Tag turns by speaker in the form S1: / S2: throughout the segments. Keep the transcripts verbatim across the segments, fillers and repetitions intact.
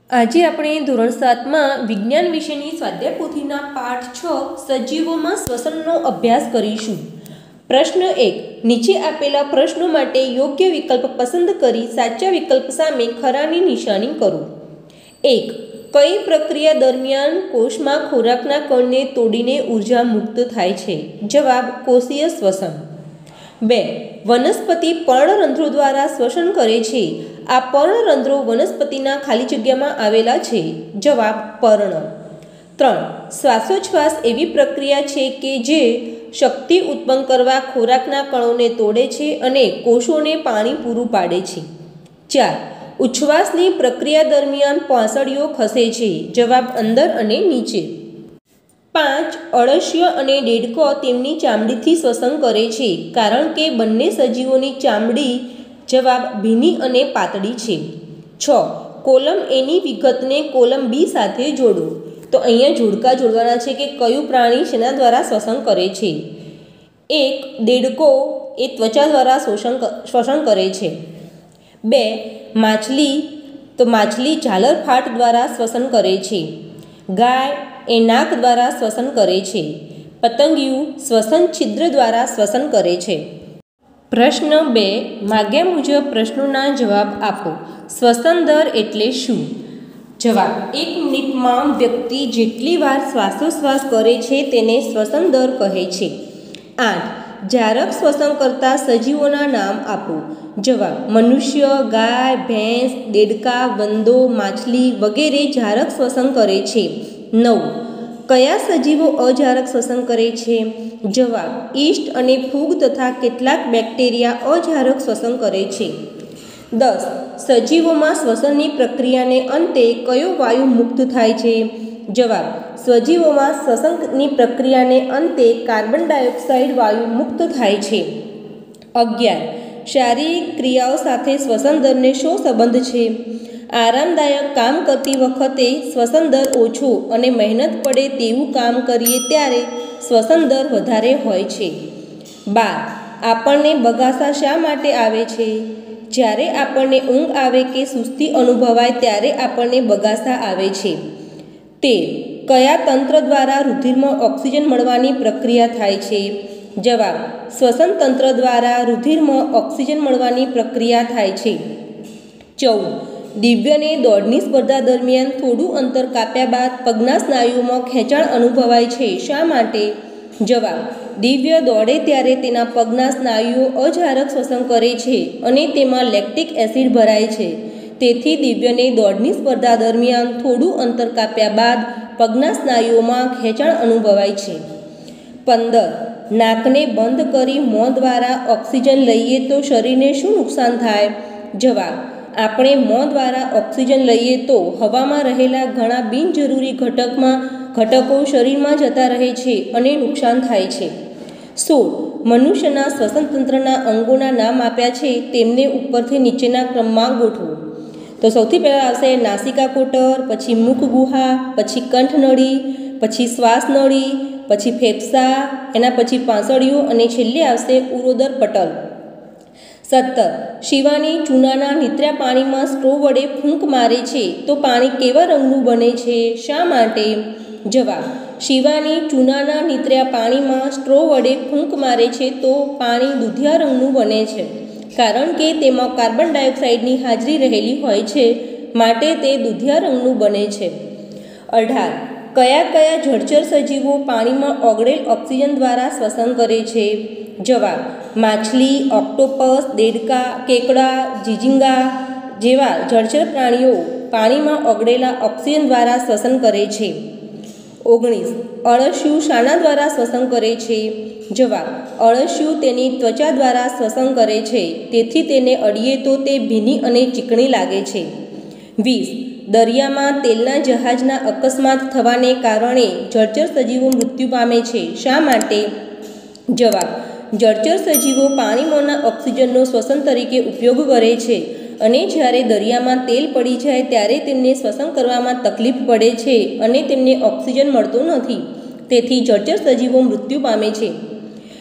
S1: આજે આપણે ધોરણ સાતમાં વિજ્ઞાન વિષયની સ્વાધ્યાય પોથીના પાઠ છ સજીવોમાં શ્વસનનો અભ્યાસ કરીશું. પ્રશ્ન એક. નીચે આપેલા પ્રશ્નો માટે યોગ્ય વિકલ્પ પસંદ કરી સાચા વિકલ્પ સામે ખરાની નિશાની કરો. એક. કઈ પ્રક્રિયા દરમિયાન કોષમાં ખોરાકના કણને તોડીને ઉર્જા મુક્ત થાય છે? જવાબ: કોષીય શ્વસન. બે. વનસ્પતિ પર્ણરંધ્રો દ્વારા શ્વસન કરે છે. આ પર્ણરંધ્રો વનસ્પતિના ખાલી જગ્યામાં આવેલા છે. જવાબ: પર્ણ. ત્રણ. શ્વાસોચ્છ્વાસ એવી પ્રક્રિયા છે કે જે શક્તિ ઉત્પન્ન કરવા ખોરાકના કણોને તોડે છે અને કોષોને પાણી પૂરું પાડે છે. ચાર. ઉચ્છ્વાસની પ્રક્રિયા દરમિયાન પાંસળીઓ ખસે છે. જવાબ: અંદર અને નીચે. પાંચ. અળસિયો અને દેડકો તેમની ચામડીથી શ્વસન કરે છે કારણ કે બંને સજીવોની ચામડી જવાબ: ભીની અને પાતળી છે. છ. કોલમ એની વિગતને કોલમ બી સાથે જોડો. તો અહીંયા જોડકા જોડવાના છે કે કયું પ્રાણી શેના દ્વારા શ્વસન કરે છે. એક. દેડકો એ ત્વચા દ્વારા શોષણ શ્વસન કરે છે. બે. માછલી તો માછલી ઝાલરફાટ દ્વારા શ્વસન કરે છે. ગાય એ નાક દ્વારા શ્વસન કરે છે. પતંગિયું શ્વસન છિદ્ર દ્વારા શ્વસન કરે છે. પ્રશ્ન બે. માગ્યા મુજબ પ્રશ્નોના જવાબ આપો. શ્વસન દર એટલે શું? જવાબ: એક મિનિટમાં વ્યક્તિ જેટલી વાર શ્વાસોશ્વાસ કરે છે તેને શ્વસન દર કહે છે. આઠ. જારક શ્વસન કરતા સજીવોના નામ આપો. જવાબ: મનુષ્ય, ગાય, ભેંસ, દેડકા, વંદો, માછલી વગેરે જારક શ્વસન કરે છે. નવ. કયા સજીવો અજારક શ્વસન કરે છે? જવાબ: ઈસ્ટ અને ફૂગ તથા કેટલાક બેક્ટેરિયા અજારક શ્વસન કરે છે. દસ. સજીવોમાં શ્વસનની પ્રક્રિયાને અંતે કયો વાયુ મુક્ત થાય છે? જવાબ: સજીવોમાં શ્વસનની પ્રક્રિયાને અંતે કાર્બન ડાયોક્સાઇડ વાયુ મુક્ત થાય છે. અગિયાર. શારીરિક ક્રિયાઓ સાથે શ્વસન દરને શો સંબંધ છે? આરામદાયક કામ કરતી વખતે શ્વસન દર ઓછો અને મહેનત પડે તેવું કામ કરીએ ત્યારે શ્વસન દર વધારે હોય છે. બાર. આપણને બગાસા શા માટે આવે છે? જ્યારે આપણને ઊંઘ આવે કે સુસ્તી અનુભવાય ત્યારે આપણને બગાસા આવે છે. તેર. કયા તંત્ર દ્વારા રુધિરમાં ઓક્સિજન મળવાની પ્રક્રિયા થાય છે? જવાબ: શ્વસન તંત્ર દ્વારા રુધિરમાં ઓક્સિજન મળવાની પ્રક્રિયા થાય છે. ચૌદ. દિવ્યને દોડની સ્પર્ધા દરમિયાન થોડું અંતર કાપ્યા બાદ પગના સ્નાયુઓમાં ખેંચાણ અનુભવાય છે. શા માટે? જવાબ: દિવ્ય દોડે ત્યારે તેના પગના સ્નાયુઓ અજારક શ્વસન કરે છે અને તેમાં લેક્ટિક એસિડ ભરાય છે. તેથી દિવ્યને દોડની સ્પર્ધા દરમિયાન થોડું અંતર કાપ્યા બાદ પગના સ્નાયુઓમાં ખેંચાણ અનુભવાય છે. પંદર. નાકને બંધ કરી મોં દ્વારા ઓક્સિજન લઈએ તો શરીરને શું નુકસાન થાય? જવાબ: આપણે મોં દ્વારા ઓક્સિજન લઈએ તો હવામાં રહેલા ઘણા બિનજરૂરી ઘટકમાં ઘટકો શરીરમાં જતા રહે છે અને નુકસાન થાય છે. સોળ. મનુષ્યના શ્વસનતંત્રના અંગોના નામ આપ્યા છે તેમને ઉપરથી નીચેના ક્રમમાં ગોઠવો. તો સૌથી પહેલાં આવશે નાસિકા કોટર, પછી મુખ ગુહા, પછી કંઠનળી, પછી શ્વાસનળી, પછી ફેફસા, એના પછી પાંસળીઓ અને છેલ્લે આવશે ઉરોદર પટલ. સત્તર. શિવાની ચૂનાના નીતર્યા પાણીમાં સ્ટ્રો વડે ફૂંક મારે છે તો પાણી કેવા રંગનું બને છે? શા માટે? જવાબ: શિવાની ચૂનાના નીતર્યા પાણીમાં સ્ટ્રો વડે ફૂંક મારે છે તો પાણી દૂધિયા રંગનું બને છે કારણ કે તેમાં કાર્બન ડાયોક્સાઇડની હાજરી રહેલી હોય છે માટે તે દૂધિયા રંગનું બને છે. અઢાર. કયા કયા જળચર સજીવો પાણીમાં ઓગળેલ ઓક્સિજન દ્વારા શ્વસન કરે છે? જવાબ: માછલી, ઓક્ટોપસ, દેડકા, કેકડા, ઝીંઝીંગા જેવા જળચર પ્રાણીઓ પાણીમાં ઓગળેલા ઓક્સિજન દ્વારા શ્વસન કરે છે. ઓગણીસ. અળસિયું શાના દ્વારા શ્વસન કરે છે? જવાબ: અળસિયું તેની ત્વચા દ્વારા શ્વસન કરે છે તેથી તેને અડીએ તો તે ભીની અને ચીકણી લાગે છે. વીસ. દરિયામાં તેલના જહાજના અકસ્માત થવાને કારણે જળચર સજીવો મૃત્યુ પામે છે. શા માટે? જવાબ: જળચર સજીવો પાણીમાંના ઓક્સિજનનો શ્વસન તરીકે ઉપયોગ કરે છે અને જ્યારે દરિયામાં તેલ પડી જાય ત્યારે તેમને શ્વસન કરવામાં તકલીફ પડે છે અને તેમને ઓક્સિજન મળતો નથી તેથી જળચર સજીવો મૃત્યુ પામે છે.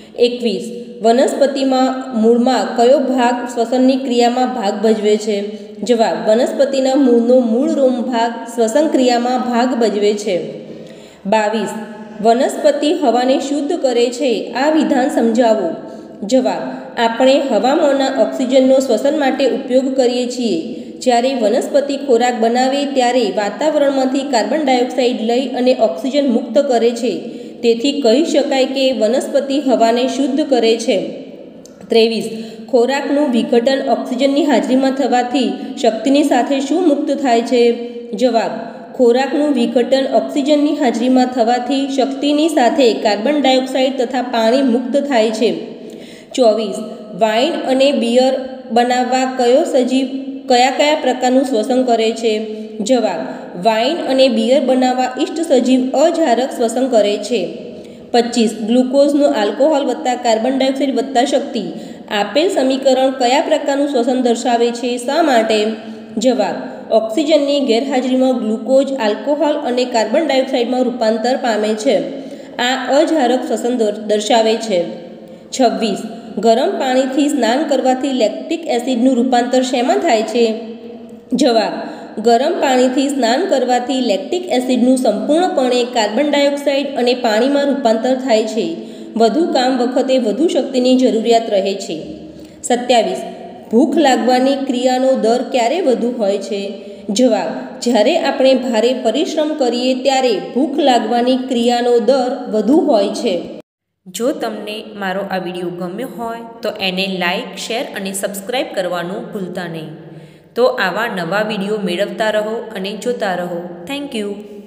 S1: એકવીસ. વનસ્પતિમાં મૂળમાં કયો ભાગ શ્વસનની ક્રિયામાં ભાગ ભજવે છે? જવાબ, વનસ્પતિના મૂળનો મૂળ રોમ ભાગ શ્વસન ક્રિયામાં ભાગ ભજવે છે. બાવીસ. વનસ્પતિ હવાને શુદ્ધ કરે છે. આ વિધાન સમજાવો. જવાબ, આપણે હવામાંના ઓક્સિજનનો શ્વસન માટે ઉપયોગ કરીએ છીએ. જ્યારે વનસ્પતિ ખોરાક બનાવે ત્યારે વાતાવરણમાંથી કાર્બન ડાયોક્સાઇડ લઈ અને ઓક્સિજન મુક્ત કરે છે. તેથી કહી શકાય કે વનસ્પતિ હવાને શુદ્ધ કરે છે. ત્રેવીસ. ખોરાકનું વિઘટન ઓક્સિજનની હાજરીમાં થવાથી શક્તિની સાથે શું મુક્ત થાય છે? જવાબ, ખોરાકનું વિઘટન ઓક્સિજનની હાજરીમાં થવાથી શક્તિની સાથે કાર્બન ડાયોક્સાઇડ તથા પાણી મુક્ત થાય છે. ચોવીસ. વાઇન અને બિયર બનાવવા કયો સજીવ કયા કયા પ્રકારનું શ્વસન કરે છે? જવાબ, વાઇન અને બિયર બનાવવા ઇષ્ટ સજીવ અજારક શ્વસન કરે છે. પચીસ. ગ્લુકોઝનો આલ્કોહોલ વત્તા કાર્બન ડાયોક્સાઇડ વત્તા શક્તિ આપેલ સમીકરણ કયા પ્રકારનું શ્વસન દર્શાવે છે? શા માટે? જવાબ, ઓક્સિજનની ગેરહાજરીમાં ગ્લુકોઝ આલ્કોહોલ અને કાર્બન ડાયોક્સાઇડમાં રૂપાંતર પામે છે. આ અજારક શ્વસન દર્શાવે છે. છવ્વીસ. ગરમ પાણીથી સ્નાન કરવાથી લેક્ટિક એસિડનું રૂપાંતર શેમાં થાય છે? જવાબ, ગરમ પાણીથી સ્નાન કરવાથી લેક્ટિક એસિડનું સંપૂર્ણપણે કાર્બન ડાયોક્સાઇડ અને પાણીમાં રૂપાંતર થાય છે. વધુ કામ વખતે વધુ શક્તિની જરૂરિયાત રહે છે. સત્યાવીસ. ભૂખ લાગવાની ક્રિયાનો દર ક્યારે વધુ હોય છે? જવાબ, જ્યારે આપણે ભારે પરિશ્રમ કરીએ ત્યારે ભૂખ લાગવાની ક્રિયાનો દર વધુ હોય છે. જો તમને મારો આ વિડીયો ગમ્યો હોય તો એને લાઇક, શેર અને સબસ્ક્રાઈબ કરવાનું ભૂલતા નહીં. તો આવા નવા વિડીયો મેળવતા રહો અને જોતા રહો. Thank you.